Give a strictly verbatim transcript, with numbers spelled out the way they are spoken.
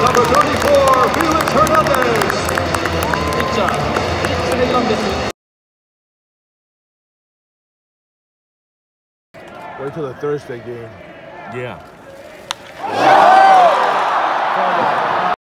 number thirty-four, Felix Hernandez. Wait till the Thursday game. Yeah.